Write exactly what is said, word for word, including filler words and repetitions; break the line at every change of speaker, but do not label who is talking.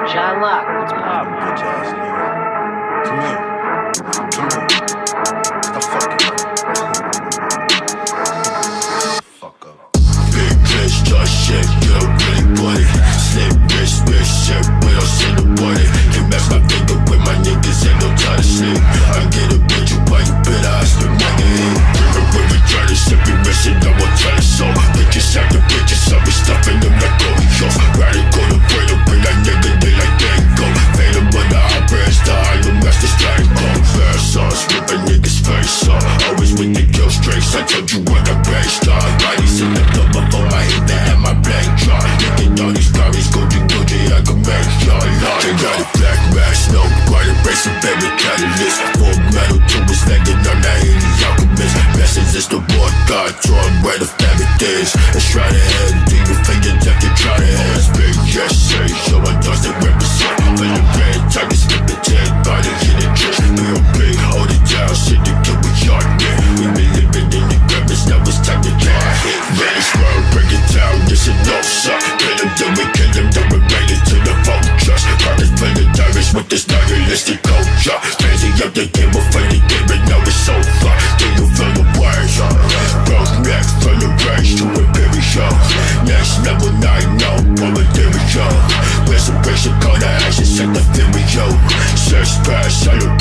Jon Loc, what's up?
Bitch ass nigga. Come here. Come here. Stop fucking up. Fuck up. Big bitch, just shit, you don't really want it. Slim bitch, bitch, shit, we don't see the money. Can match my finger with my niggas, ain't no time to sleep. I get a bitch, you white, you better ask the nigga eat. Bring when we try to shit, we missing, I won't tell it so. Bitches after bitches, I'll be stuffing them like Oreos. Riding, go to break up, bring that nigga, they like dango. Fade them on the hot branch, the iron master starting cold. Fair sauce, rip a nigga's face off. Always with the kill streaks, I told you what I based on. Bodies in the club before I hit that had my blank jaw. Looking all these stories, goochie, goochie, I can make y'all lie. They got a black mask, no white abrasive, baby catalyst. Full metal to his leg and I'm not any alchemist. Message is the war god, drawn where the family is. Let's try to head, do you think you're deaf to try to head? Big yes, say, show my thoughts that represent. When the red target skip the ten, body hit it just real big. Hold it down, shit to kill with yard nigga. We been living in the grimace, now it's time to get hit. Raise world, break it down, this is no suck. Kill them till we kill them, then we made it to the phone trust. Pockets full of diamonds with this nihilistic culture. Crazy up the game, we'll fight the game, but now it's over. Then you feel the words. Broke neck from the range to imperial. Next level nine, no, one material. Resurrection, call the action, set the video. Search pass, I don't